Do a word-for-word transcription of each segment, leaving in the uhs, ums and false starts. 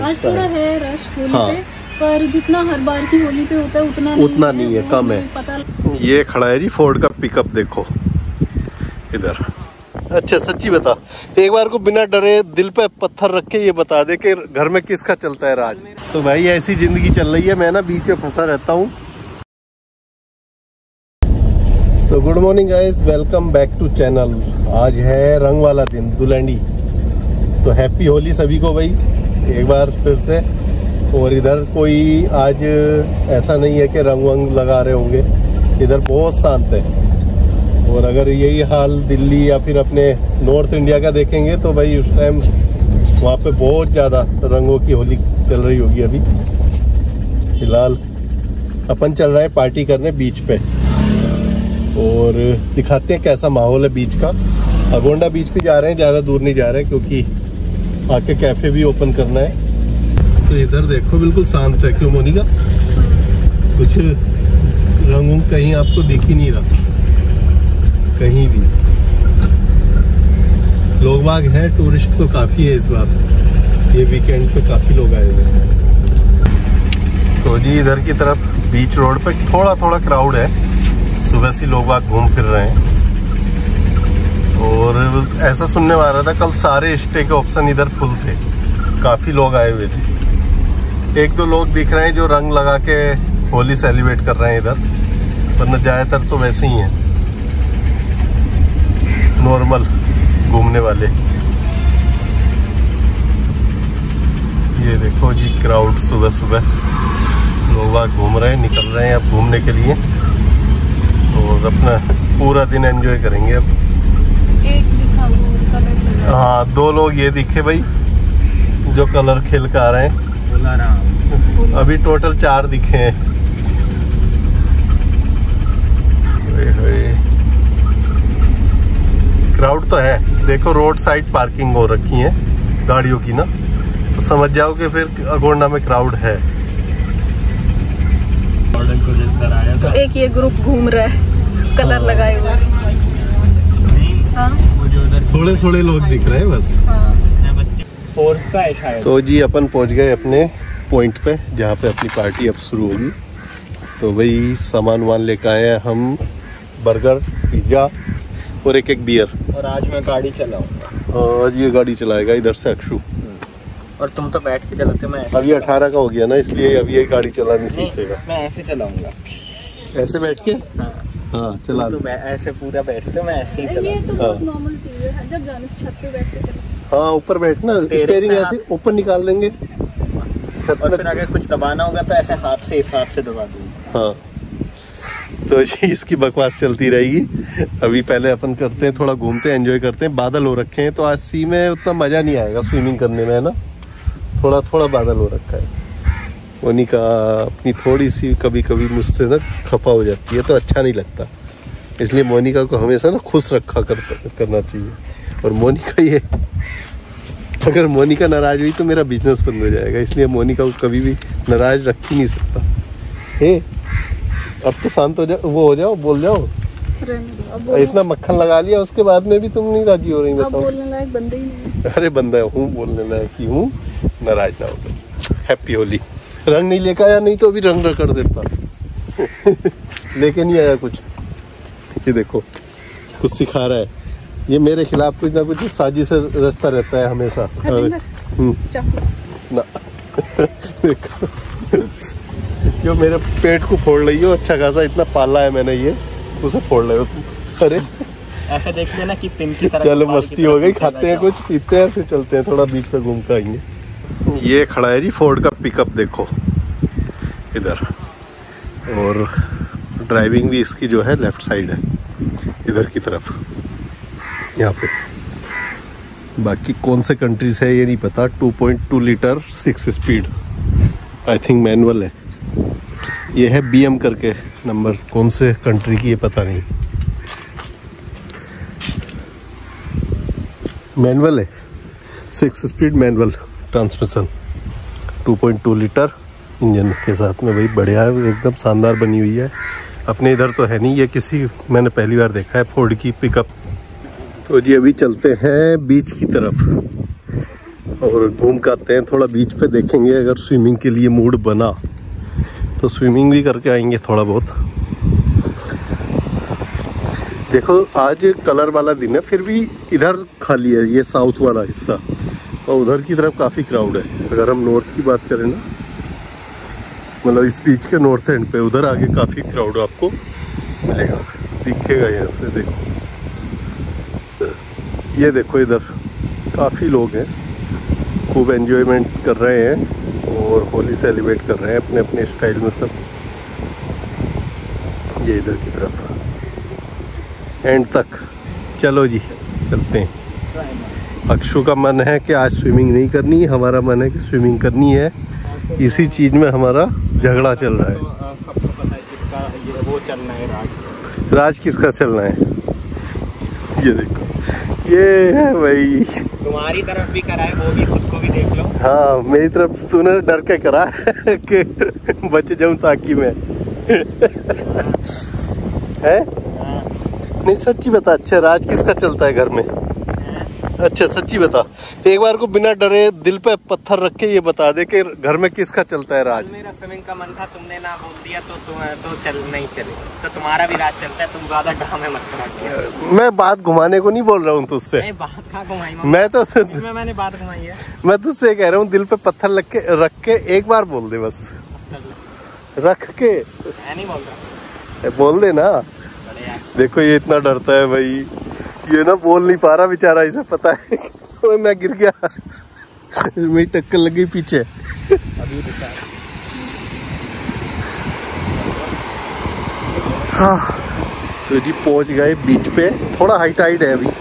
आज थोड़ा है रश होली हाँ। पे, पर जितना हर बार की होली पे होता है उतना नहीं उतना है, नहीं है, कम है। पता ये खड़ा है जी फोर्ड का पिकअप, देखो इधर। अच्छा सच्ची बता, एक बार को बिना डरे दिल पे पत्थर रख के ये बता दे कि घर में किसका चलता है राज। तो भाई ऐसी जिंदगी चल रही है, मैं ना बीच में फंसा रहता हूँ। So good morning guys, welcome back to channel. आज है रंग वाला दिन, दुलहनी। तो हैप्पी होली सभी को भाई एक बार फिर से। और इधर कोई आज ऐसा नहीं है कि रंग वंग लगा रहे होंगे, इधर बहुत शांत है। और अगर यही हाल दिल्ली या फिर अपने नॉर्थ इंडिया का देखेंगे तो भाई उस टाइम वहाँ पे बहुत ज़्यादा रंगों की होली चल रही होगी। अभी फिलहाल अपन चल रहे हैं पार्टी करने बीच पे, और दिखाते हैं कैसा माहौल है बीच का। अगोंडा बीच पे जा रहे हैं, ज़्यादा दूर नहीं जा रहे हैं क्योंकि आके कैफ़े भी ओपन करना है। तो इधर देखो बिल्कुल शांत है, क्यों मोनिका? कुछ रंग कहीं आपको दिख ही नहीं रहा कहीं भी। लोग बाग हैं, टूरिस्ट तो काफ़ी है इस बार, ये वीकेंड पे काफ़ी लोग आए हुए हैं। तो जी इधर की तरफ बीच रोड पे थोड़ा थोड़ा क्राउड है, सुबह से लोग बाग घूम फिर रहे हैं। और ऐसा सुनने में आ रहा था कल सारे स्टे के ऑप्शन इधर फुल थे, काफ़ी लोग आए हुए थे। एक दो लोग दिख रहे हैं जो रंग लगा के होली सेलिब्रेट कर रहे हैं इधर, वरना ज़्यादातर तो वैसे ही हैं नॉर्मल घूमने वाले। ये देखो जी क्राउड, सुबह सुबह लोग वहाँ घूम रहे हैं, निकल रहे हैं अब घूमने के लिए, और अपना पूरा दिन एंजॉय करेंगे अब। एक दिखा वो कलर। हाँ दो लोग ये दिखे भाई जो कलर खेल कर आ रहे हैं, अभी टोटल चार दिखे हैं। क्राउड तो है, देखो रोड साइड पार्किंग हो रखी है गाड़ियों की ना, तो समझ जाओ कि फिर अगोंडा में क्राउड है। तो एक ये ग्रुप घूम रहा है कलर हाँ। लगाए हुए हाँ? थोड़े थोड़े लोग दिख रहे हैं बस हाँ। का है शायद। तो जी अपन पहुंच गए अपने पॉइंट पे जहाँ पे अपनी पार्टी अब शुरू होगी। तो भाई सामान वामान लेकर आए हैं हम, बर्गर, पिज्जा और एक एक बियर। और आज मैं गाड़ी चलाऊंगा। आज ये गाड़ी चलाएगा इधर से अक्षु, और तुम तो बैठ के चलाते। मैं अभी अठारह का हो गया ना, इसलिए अभी ये गाड़ी चलानी सीखेगा। मैं ऐसे चलाऊंगा, ऐसे बैठ के हाँ, हाँ चला तो मैं ऐसे पूरा बैठ के मैं ऐसे ही चलाऊंगा। ये तो बहुत नॉर्मल चीज है, जब जाने छत पे बैठ के चला। हाँ ऊपर बैठना, स्टीयरिंग ऐसे ऊपर निकाल देंगे छत और में। फिर अगर कुछ दबाना होगा तो ऐसे हाथ से इस हाथ से दबा दूंगा। हाँ तो जी इसकी बकवास चलती रहेगी। अभी पहले अपन करते हैं थोड़ा, घूमते हैं, एंजॉय करते हैं। बादल हो रखे हैं तो आज सी में उतना मज़ा नहीं आएगा स्विमिंग करने में, है ना, थोड़ा थोड़ा बादल हो रखा है। मोनिका अपनी थोड़ी सी कभी कभी मुझसे ना खफा हो जाती है तो अच्छा नहीं लगता, इसलिए मोनिका को हमेशा ना खुश रखा कर, करना चाहिए। और मोनिका ये अगर मोनिका नाराज हुई तो मेरा बिजनेस बंद हो जाएगा, इसलिए मोनिका को कभी भी नाराज रख ही नहीं सकता। हे अब तो शांत हो जाओ, वो हो जाओ, बोल जाओ। इतना मक्खन लगा लिया उसके बाद में भी तुम नहीं राजी हो रही, बताओ। बोलने लायक बंदे ही नहीं। अरे बंदा हूँ, बोलने लायक ही हूँ, नाराज ना हो। हैप्पी होली। रंग नहीं लेकर आया, नहीं तो अभी रंग कर देता। लेके नहीं आया कुछ। ये देखो कुछ सिखा रहा है, ये मेरे खिलाफ कुछ ना कुछ साजिश से रचता रहता है हमेशा। ना देखो क्यों मेरे पेट को फोड़ रही हो, अच्छा खासा इतना पाला है मैंने, ये उसे फोड़ रहे हो तुम। अरे ऐसे देखते हैं ना कि तिन की तरह। चलो मस्ती हो गई, खाते हैं कुछ, पीते हैं, फिर चलते हैं थोड़ा बीच पे घूम कर आएंगे। ये खड़ा है जी फोर्ड का पिकअप, देखो इधर। और ड्राइविंग भी इसकी जो है लेफ्ट साइड है, इधर की तरफ, यहाँ पे। बाकी कौन से कंट्रीज है ये नहीं पता। Two point two litre six speed, I think manual है। ये है बी एम करके नंबर, कौन से कंट्री की ये पता नहीं। मैनुअल है, six speed manual transmission, two point two litre engine के साथ में। भाई बढ़िया है, एकदम शानदार बनी हुई है। अपने इधर तो है नहीं ये, किसी मैंने पहली बार देखा है फोर्ड की पिकअप। तो जी अभी चलते हैं बीच की तरफ। और घूम के आते हैं थोड़ा बीच पे, देखेंगे अगर स्विमिंग के लिए मूड बना तो स्विमिंग भी करके आएंगे थोड़ा बहुत। देखो आज कलर वाला दिन है, फिर भी इधर खाली है ये साउथ वाला हिस्सा, और उधर की तरफ काफ़ी क्राउड है। अगर हम नॉर्थ की बात करें ना, मतलब इस बीच के नॉर्थ एंड पे, उधर आगे काफ़ी क्राउड आपको मिलेगा, दिखेगा यहाँ से। देखो ये देखो इधर काफ़ी लोग हैं, खूब एंजॉयमेंट कर रहे हैं और होली सेलिब्रेट कर रहे हैं अपने अपने स्टाइल में सब। ये इधर की तरफ एंड तक। चलो जी चलते हैं। अक्षु का मन है कि आज स्विमिंग नहीं करनी, हमारा मन है कि स्विमिंग करनी है। इसी चीज़ में हमारा झगड़ा चल रहा है। सबको पता है किसका ये वो चलना है, राज राज किसका चलना है। ये देखो ये है भाई, तुम्हारी तरफ भी करा है, वो भी खुद को भी देख लो। हाँ मेरी तरफ तूने डर के करा है कि बच जाऊं ताकि मैं है। नहीं सच्ची बता, अच्छा राज किसका चलता है घर में? अच्छा सच्ची बता, एक बार को बिना डरे दिल पे पत्थर रख के ये बता दे कि घर में किसका चलता है राज। मेरा स्विमिंग का मन था, तुमने ना बोल दिया तो तुम तो चल नहीं चले, तो तुम्हारा भी राज चलता है। तुम ज्यादा ड्रामे मत करा। मैं बात घुमाने को नहीं बोल रहा हूँ तुझसे। नहीं बात कहाँ घुमाई मैं तो इसमें मैंने बात घुमाई है। मैं तुझसे कह रहा हूँ दिल पे पत्थर रख के रख के एक बार बोल दे बस, रख के मैं नहीं बोल रहा, बोल दे ना। देखो ये इतना डरता है भाई, ये ना बोल नहीं पा रहा बेचारा, इसे पता है कि मैं गिर गया, मेरी टक्कर लग गई पीछे। अभी हाँ तो जी पहुंच गए बीच पे, थोड़ा हाई टाइड है अभी।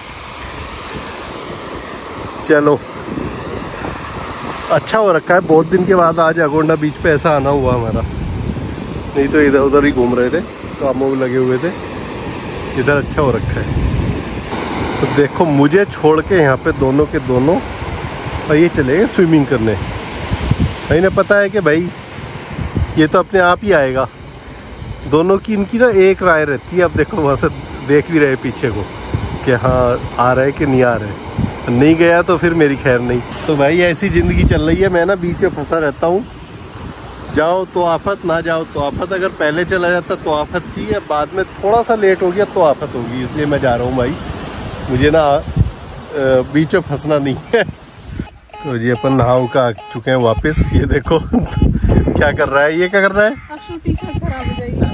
चलो अच्छा हो रखा है, बहुत दिन के बाद आज अगोंडा बीच पे ऐसा आना हुआ हमारा, नहीं तो इधर उधर ही घूम रहे थे, कामों में लगे हुए थे। इधर अच्छा हो रखा है। तो देखो मुझे छोड़ के यहाँ पे दोनों के दोनों और ये चले गए स्विमिंग करने। इन्हें पता है कि भाई ये तो अपने आप ही आएगा। दोनों की इनकी ना एक राय रहती है। अब देखो वहाँ से देख भी रहे पीछे को कि हाँ आ रहे कि नहीं आ रहे, नहीं गया तो फिर मेरी खैर नहीं। तो भाई ऐसी ज़िंदगी चल रही है, मैं ना बीच में फंसा रहता हूँ, जाओ तो आफत, ना जाओ तो आफत। अगर पहले चला जाता तो आफत थी, या बाद में थोड़ा सा लेट हो गया तो आफत होगी, इसलिए मैं जा रहा हूँ भाई, मुझे ना बीच में फंसना नहीं है। तो जी अपन नहाओ का आ चुके हैं वापस। ये देखो क्या कर रहा है, ये क्या कर रहा है? अक्षु टी शर्ट खराब हो जाएगी।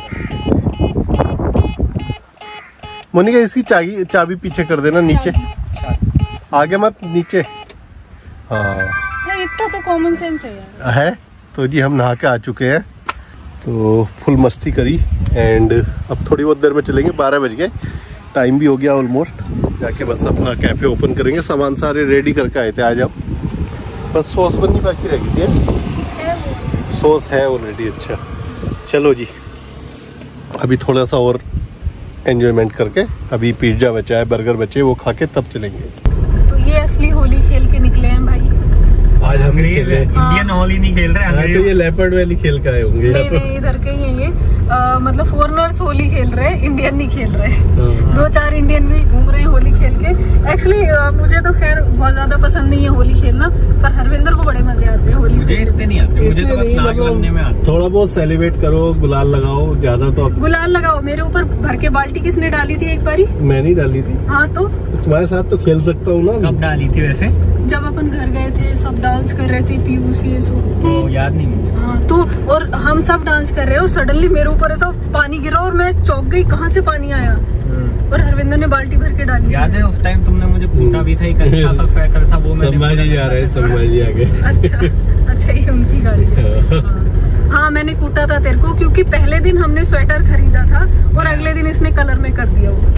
मोनिका इसकी चाबी चाबी पीछे कर देना नीचे, आगे मत नीचे। हाँ इतना तो कॉमन सेंस है यार। है। तो जी हम नहा के आ चुके हैं, तो फुल मस्ती करी एंड अब थोड़ी बहुत देर में चलेंगे, बारह बज गए, टाइम भी हो गया ऑलमोस्ट। जाके बस अपना कैफे ओपन करेंगे। सामान सारे रेडी करके आए थे आज हम, बस सॉस बननी बाकी रह गई थी, सॉस है ऑलरेडी। अच्छा चलो जी अभी थोड़ा सा और एंजॉयमेंट करके, अभी पिज्जा बचा है, बर्गर बचे, वो खा के तब चलेंगे। तो ये असली होली खेल के निकले हैं भाई। आज हम खेल रहे इंडियन होली नहीं खेल रहे हैं, तो ये लेपर्ड वैली खेल का आए होंगे। नहीं नहीं इधर के ही है ये, आ, मतलब फॉरेनर्स होली खेल रहे हैं, इंडियन नहीं खेल रहे। दो चार इंडियन भी घूम रहे हैं होली खेल के। एक्चुअली मुझे तो खैर बहुत ज्यादा पसंद नहीं है होली खेलना, पर हरविंदर को बड़े मजे आते हैं होली। मुझे इतने नहीं आते, मुझे तो बस नाग बनने में आते। थोड़ा बहुत सेलिब्रेट करो, गुलाल लगाओ, ज्यादा तो गुलाल लगाओ। मेरे ऊपर भर के बाल्टी किसने डाली थी एक बारी? मैं नहीं डाली थी। हाँ तो तुम्हारे साथ तो खेल सकता हूँ ना। कब डाली थी वैसे? जब अपन घर गए थे, सब डांस कर रहे थे, पीयूष ये सब, तो याद नहीं मुझे। हाँ तो और हम सब डांस कर रहे हैं और सडनली मेरे ऊपर ऐसा पानी गिरा और मैं चौंक गई, कहाँ से पानी आया, और हरविंदर ने बाल्टी भर के डाली। याद है उस टाइम तुमने मुझे पूछा भी था, एक अच्छा सा स्वेटर था वो मैंने। संभाजी जा रहे हैं, संभाजी आगे। अच्छा अच्छा ये उनकी गाड़ी है। हाँ मैंने कूटा था तेरे को, क्योंकि पहले दिन हमने स्वेटर खरीदा था और अगले दिन इसने कलर में कर दिया वो।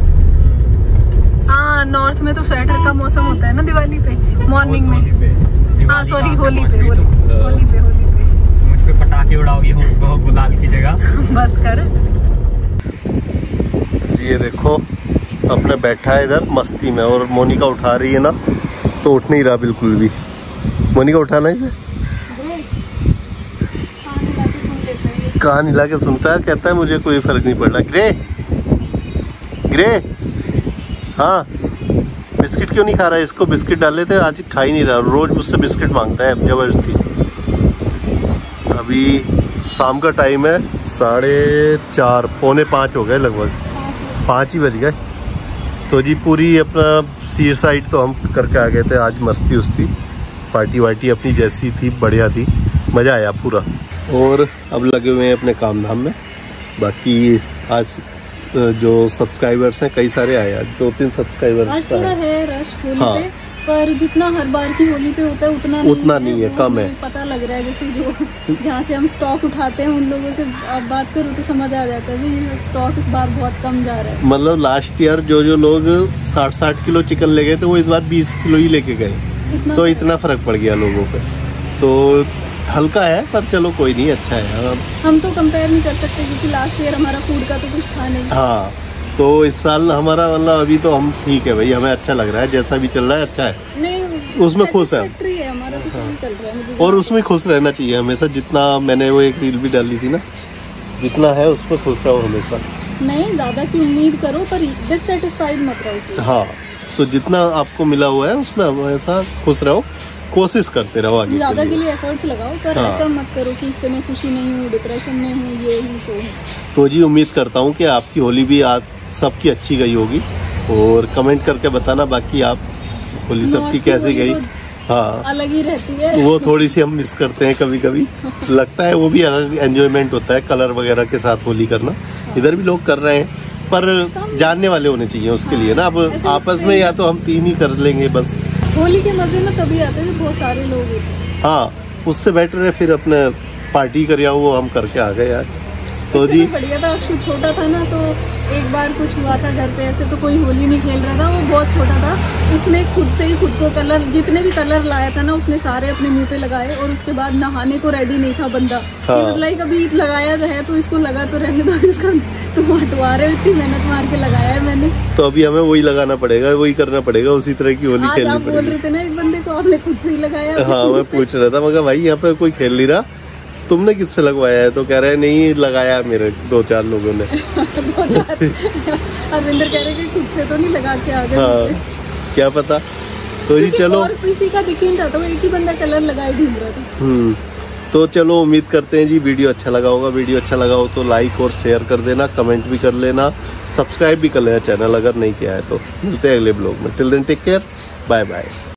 हाँ नॉर्थ में तो स्वेटर का मौसम होता है ना दिवाली पे, मॉर्निंग में। हाँ सॉरी होली पे, होली होली पे होली पे मुझ पे पटाखे उड़ाओगी हो गुलाल की जगह। बस कर। ये देखो अपने बैठा है इधर मस्ती में, और मोनिका उठा रही है ना, तो उठ नहीं रहा बिल्कुल भी। मोनिका उठाना इसे, कान हिला के सुनता है, कहता है मुझे कोई फर्क नहीं पड़ रहा। ग्रे ग्रे हाँ बिस्किट क्यों नहीं खा रहा है? इसको बिस्किट डाले थे, आज खा ही नहीं रहा, रोज मुझसे बिस्किट मांगता है जबरदस्ती। अभी शाम का टाइम है, साढ़े चार पौने पाँच हो गए, लगभग पाँच ही बज गए। तो जी पूरी अपना सी साइड तो हम करके आ गए थे। आज मस्ती उस्ती पार्टी वार्टी अपनी जैसी थी, बढ़िया थी, मज़ा आया पूरा। और अब लगे हुए हैं अपने काम धाम में। बाकी आज जो सब्सक्राइबर्स हैं कई सारे आए, आज दो तीन सब्सक्राइबर्स आज थोड़ा है रश होली हाँ। पे, पर जितना हर बार की होली पे होता है उतना नहीं उतना है, नहीं है, वो कम हमें है। पता लग रहा है, जैसे जो जहाँ से हम स्टॉक उठाते हैं उन लोगों से आप बात करो तो समझ आ जाता है भी स्टॉक इस बार बहुत कम जा रहा है। मतलब लास्ट ईयर जो जो लोग साठ साठ किलो चिकन ले गए थे, वो इस बार बीस किलो ही लेके गए, इतना तो इतना फर्क पड़ गया लोगों पे। तो हल्का है, पर चलो कोई नहीं, अच्छा है। हाँ, हम तो कंपेयर नहीं कर सकते क्योंकि लास्ट ईयर हमारा फूड का तो कुछ था नहीं। हाँ तो इस साल हमारा मतलब अभी तो हम ठीक है भाई, हमें अच्छा लग रहा है, जैसा भी चल रहा है अच्छा है। नहीं उसमें खुश है। satisfactory है हमारा, तो सही चल रहा है मुझे। और उसमें खुश रहना चाहिए हमेशा, जितना मैंने वो एक रील भी डाली थी ना, जितना है उसमें खुश रहो हमेशा। नहीं ज़्यादा की उम्मीद करो पर डिससेटिस्फाइड मत रहो। हाँ तो जितना आपको मिला हुआ है उसमें हमेशा खुश रहो, कोशिश करते रहो आगे ज़्यादा के के लिए। लिए एफर्ट्स लगाओ, पर हाँ। ऐसा मत करो कि इससे मैं खुशी नहीं हूँ, डिप्रेशन में हूँ, ये हूँ सो हूँ। तो जी उम्मीद करता हूँ कि आपकी होली भी आज सबकी अच्छी गई होगी, और कमेंट करके बताना बाकी आप होली सबकी नॉर्थ की कैसी होली गई। तो हाँ अलग ही रहती है। वो थोड़ी सी हम मिस करते हैं कभी कभी, लगता है वो भी अलग एंजॉयमेंट होता है कलर वगैरह के साथ होली करना। इधर भी लोग कर रहे हैं, पर जानने वाले होने चाहिए उसके लिए ना। अब ऐसे आपस में या तो हम तीन ही कर लेंगे बस। होली के मजे ना तभी आते हैं जब बहुत सारे लोग होते हैं। हाँ उससे बेटर है फिर अपने पार्टी कर आओ, वो हम करके आ गए आज। तो इससे जी तो बढ़िया था, अक्षु छोटा था ना, तो एक बार कुछ हुआ था घर पे ऐसे, तो कोई होली नहीं खेल रहा था, वो बहुत छोटा था, उसने खुद से ही खुद को कलर, जितने भी कलर लाया था ना उसने सारे अपने मुंह पे लगाए, और उसके बाद नहाने को रेडी नहीं था बंदा। हाँ। लाइक अभी लगाया है तो इसको लगा तो रहने दो, इसका तुम हटवा रहे हो, इतनी मेहनत मार के लगाया है मैंने। तो अभी हमें वही लगाना पड़ेगा, वही करना पड़ेगा, उसी तरह की होली आज खेलनी आप बोल पड़ेगी। रहे थे ना एक बंदे को आपने खुद से ही लगाया। हाँ मैं पूछ रहा था, मगर भाई यहाँ पे कोई खेल नहीं रहा, तुमने किससे लगवाया है? तो कह रहे हैं नहीं लगाया मेरे दो चार लोगों ने। दो चार अरविंदर कह रहे कि खुद से तो नहीं लगा के आ गए। हाँ क्या पता। तो जी क्योंकि चलो, और किसी का दिख नहीं रहा था, वो एक ही बंदा कलर लगाए घूम रहा था। हम्म तो चलो उम्मीद करते हैं जी वीडियो अच्छा लगा होगा। वीडियो अच्छा लगा हो तो लाइक और शेयर कर देना, कमेंट भी कर लेना, सब्सक्राइब भी कर लेना चैनल अगर नहीं किया है तो। मिलते हैं अगले ब्लॉग में, till then take care, bye bye.